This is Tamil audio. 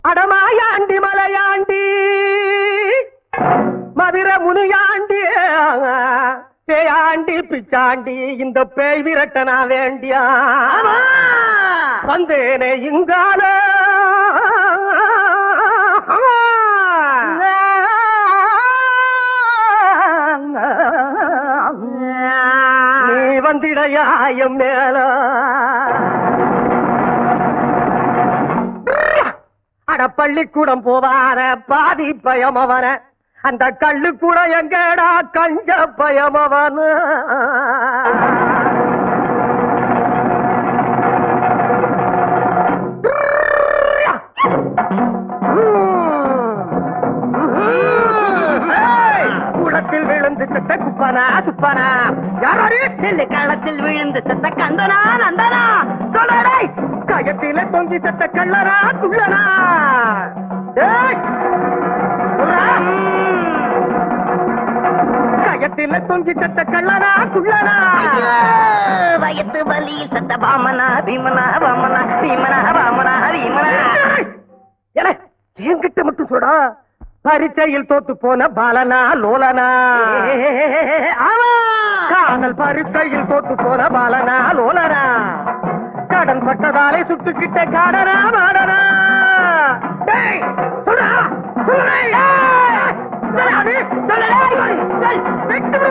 அடமாயாண்டி மலையாண்டி மதுர முனியாண்டி பேயாண்டி பிச்சாண்டி இந்த பேய் விரட்டனா வேண்டியா வந்தேனே இங்கால நீ வந்திடையாயம் மேல அட பள்ளிக்கூடம் போவார பாதி பயமவன அந்த கள்ளு கூட எங்கடா கஞ்ச பயமவன குளத்தில் விழுந்து செத்த குப்பனா சுப்பனா யாரே களத்தில் விழுந்து செத்த கந்தனா நந்தனா சொல்லடை கயத்தில தொங்கி செத்த கள்ளனா குள்ளனா கயத்தில தொங்கி செத்த கள்ளனா குள்ளனா வயத்து வலியில் செத்த பாமனா பீமனா வாமனா பீமனா வாமனா ஹரிமனா என்கிட்ட மட்டும் சொல்றா பரீட்சையில் தோத்து போன பாலனா லோலனா காதல் பரீட்சையில் தோத்து போன பாலனா லோலனா கடன் பட்டதாலே சுட்டுக்கிட்ட காடனா மாடனா சொல்றா